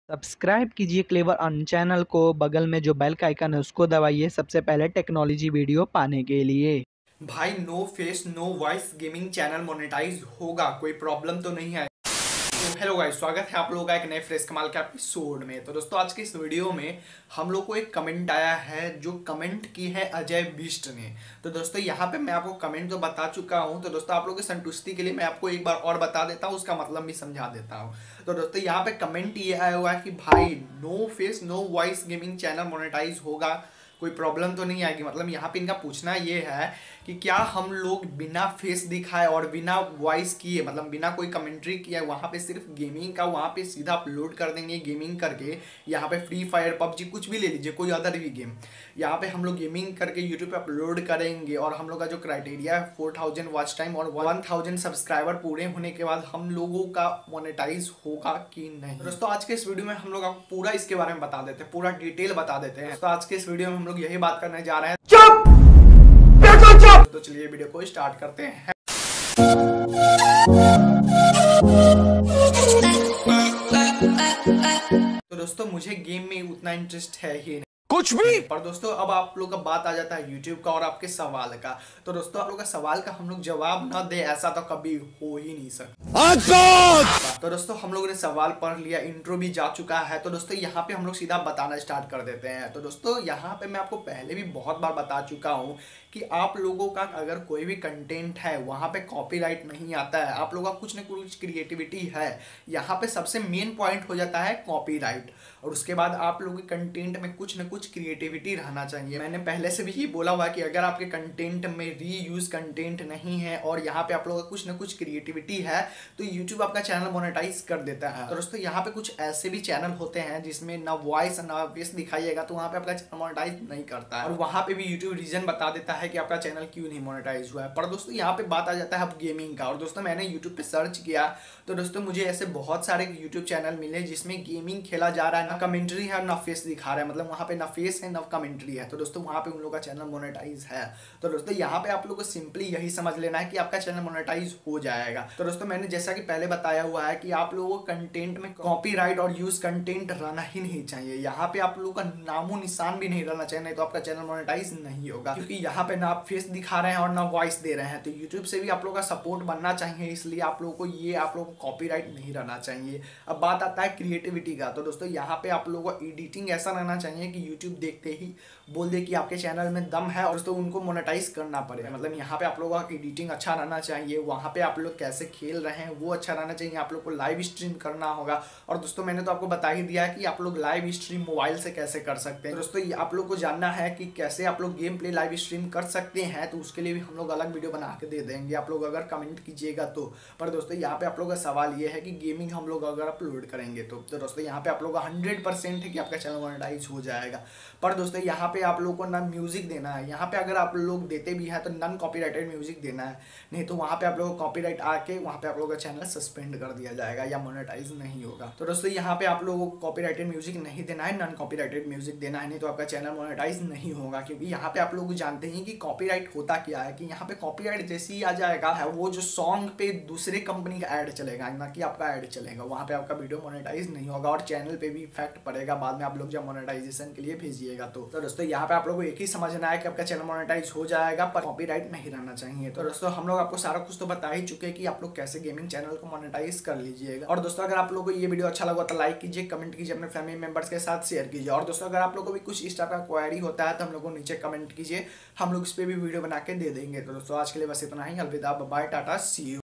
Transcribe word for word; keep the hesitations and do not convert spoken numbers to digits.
Subscribe कीजिए clever earn channel को। बगल में जो बेल का आइकन है उसको दबाइए सबसे पहले टेक्नोलॉजी वीडियो पाने के लिए। भाई no face no voice gaming channel monetise होगा, कोई प्रॉब्लम तो नहीं है। तो हेलो गाइस, स्वागत है आप लोगों का एक नए फ्रेश कमाल के एपिसोड में। तो दोस्तों आज के इस वीडियो में हम लोग को एक कमेंट आया है जो कमेंट की है अजय बिष्ट ने। तो दोस्तों यहाँ पे मैं आपको कमेंट तो बता चुका हूँ, तो दोस्तों आप लोगों की संतुष्टि के लिए मैं आपको एक बार और बता देता हूँ, उसका मतलब भी समझा देता हूँ। तो दोस्तों यहाँ पे कमेंट ये आया हुआ है कि भाई no face no voice gaming channel monetise होगा, कोई प्रॉब्लम तो नहीं आएगी। मतलब यहाँ पे इनका पूछना ये है कि क्या हम लोग बिना फेस दिखाए और बिना वॉइस किए, मतलब बिना कोई कमेंट्री किया, वहाँ पे सिर्फ गेमिंग का वहाँ पे सीधा अपलोड कर देंगे गेमिंग करके। यहाँ पे फ्री फायर पबजी कुछ भी ले लीजिए, कोई अदर भी गेम, यहाँ पे हम लोग गेमिंग करके यूट्यूब पे अपलोड करेंगे और हम लोग का जो क्राइटेरिया है फोर थाउजेंड वॉच टाइम और वन थाउजेंड सब्सक्राइबर पूरे होने के बाद हम लोगों का मोनेटाइज होगा कि नहीं। दोस्तों आज के इस वीडियो में हम लोग आपको पूरा इसके बारे में बता देते हैं, पूरा डिटेल बता देते हैं। तो आज के इस वीडियो में हम लोग यही बात करने जा रहे हैं। चुप चुप। तो चलिए वीडियो को स्टार्ट करते हैं। तो दोस्तों मुझे गेम में उतना इंटरेस्ट है ही नहीं कुछ भी, पर दोस्तों अब आप लोग का बात आ जाता है यूट्यूब का और आपके सवाल का। तो दोस्तों आप लोग का सवाल का हम लोग जवाब ना दे ऐसा तो कभी हो ही नहीं सकता। तो दोस्तों हम लोगों ने सवाल पढ़ लिया, इंट्रो भी जा चुका है। तो दोस्तों यहाँ पे हम लोग सीधा बताना स्टार्ट कर देते हैं। तो दोस्तों यहाँ पे मैं आपको पहले भी बहुत बार बता चुका हूँ कि आप लोगों का अगर कोई भी कंटेंट है वहाँ पे कॉपीराइट नहीं आता है, आप लोगों का कुछ न कुछ क्रिएटिविटी है, यहाँ पे सबसे मेन पॉइंट हो जाता है कॉपीराइट। और उसके बाद आप लोगों के कंटेंट में कुछ न कुछ क्रिएटिविटी रहना चाहिए। मैंने पहले से भी ये बोला हुआ कि अगर आपके कंटेंट में रीयूज कंटेंट नहीं है और यहाँ पे आप लोगों का कुछ न कुछ क्रिएटिविटी है तो यूट्यूब आपका चैनल मोनेटाइज कर देता है। तो दोस्तों यहाँ पे कुछ ऐसे भी चैनल होते हैं जिसमें ना वॉइस ना फेस दिखाइएगा तो वहाँ पे आपका चैनल मोनेटाइज नहीं करता है और वहाँ पे भी यूट्यूब रीजन बता देता है कि आपका चैनल क्यों नहीं मोनेटाइज हुआ है। पर दोस्तों यहाँ पे बात आ जाता है अब गेमिंग का। और दोस्तों मैंने यूट्यूब पे सर्च किया तो दोस्तों मुझे ऐसे बहुत सारे यूट्यूब चैनल मिले जिसमें गेमिंग खेला जा रहा है, ना कमेंट्री है ना फेस दिखा रहा है, मतलब वहाँ पे ना फेस है ना कमेंट्री है। तो दोस्तों वहाँ पे उन लोगों का चैनल मोनेटाइज है। तो दोस्तों यहाँ पे आप लोग को सिंपली यही समझ लेना है कि आपका चैनल मोनेटाइज हो जाएगा। तो दोस्तों मैंने जैसा कि पहले बताया हुआ है कि आप लोगों को कंटेंट में कॉपीराइट और यूज कंटेंट रहना ही नहीं चाहिए। यहाँ पे आप लोगों का नामो निशान भी नहीं रहना चाहिए, नहीं तो आपका चैनल मोनेटाइज नहीं होगा। क्योंकि यहाँ पे ना आप फेस दिखा रहे हैं और ना वॉइस दे रहे हैं, तो यूट्यूब से भी आप लोगों का सपोर्ट बनना चाहिए, इसलिए आप लोगों को ये आप लोगों को कॉपीराइट नहीं रहना चाहिए। अब बात आता है क्रिएटिविटी का। तो दोस्तों यहाँ पे आप लोगों को एडिटिंग ऐसा रहना चाहिए कि यूट्यूब देखते ही बोल दे कि आपके चैनल में दम है और दोस्तों उनको मोनेटाइज करना पड़ेगा। मतलब यहाँ पे आप लोगों का एडिटिंग अच्छा रहना चाहिए, वहाँ पे आप लोग कैसे खेल रहे हैं वो अच्छा रहना चाहिए, आप लोग को लाइव स्ट्रीम करना होगा। और दोस्तों मैंने तो आपको बता ही दिया है कि आप लोग लाइव स्ट्रीम मोबाइल से कैसे कर सकते हैं। दोस्तों आप लोग को जानना है कि कैसे आप लोग गेम प्ले लाइव स्ट्रीम कर सकते हैं, तो उसके लिए भी हम लोग अलग वीडियो बना के दे देंगे, आप लोग अगर कमेंट कीजिएगा तो। पर दोस्तों यहाँ पे आप लोग का सवाल ये है कि गेमिंग हम लोग अगर अपलोड करेंगे तो, तो दोस्तों यहाँ पे आप लोग का हंड्रेड परसेंट है कि आपका चैनल मोनेटाइज हो जाएगा। पर दोस्तों यहाँ पे आप लोग को ना म्यूजिक देना है, यहाँ पे अगर आप लोग देते भी हैं तो नॉन कॉपीराइटेड म्यूजिक देना है, नहीं तो वहाँ पे आप लोग को कॉपीराइट आके वहाँ पे आप लोग का चैनल सस्पेंड कर दिया जाएगा या मोनेटाइज नहीं होगा। तो दोस्तों यहाँ पे आप लोगों को कॉपीराइटेड म्यूजिक नहीं देना है, नॉन कॉपीराइटेड म्यूजिक देना है, नहीं तो आपका चैनल मोनेटाइज नहीं होगा। क्योंकि यहाँ पे आप लोग जानते हैं कि कॉपीराइट होता क्या है, कि यहाँ पे कॉपीराइट जैसे ही आ जाएगा है वो जो सॉन्ग पे दूसरे कंपनी का ऐड चलेगा, ना कि आपका ऐड चलेगा, वहाँ पे आपका वीडियो मोनेटाइज नहीं होगा और चैनल पे भी इफेक्ट पड़ेगा बाद में आप लोग जब मोनेटाइजेशन के लिए भेजिएगा। तो, तो दोस्तों यहाँ पे आप लोगों को एक ही समझना है कि आपका चैनल मोनेटाइज हो जाएगा पर कॉपीराइट नहीं रहना चाहिए। तो दोस्तों हम लोग आपको सारा कुछ तो बता ही चुके हैं कि आप लोग कैसे गेमिंग चैनल को मोनेटाइज कर लीजिएगा। और दोस्तों अगर आप लोगों को ये वीडियो अच्छा लगा तो लाइक कीजिए, कमेंट कीजिए, अपने फैमिली मेंबर्स के साथ शेयर कीजिए। और दोस्तों अगर आप लोगों को भी कुछ इस टाइप का क्वेरी होता है तो हम लोग को नीचे कमेंट कीजिए, हम लोग इस पर भी वीडियो बना के दे देंगे। तो दोस्तों आज के लिए बस इतना ही, अलविदा, बाय, टाटा, सी यू।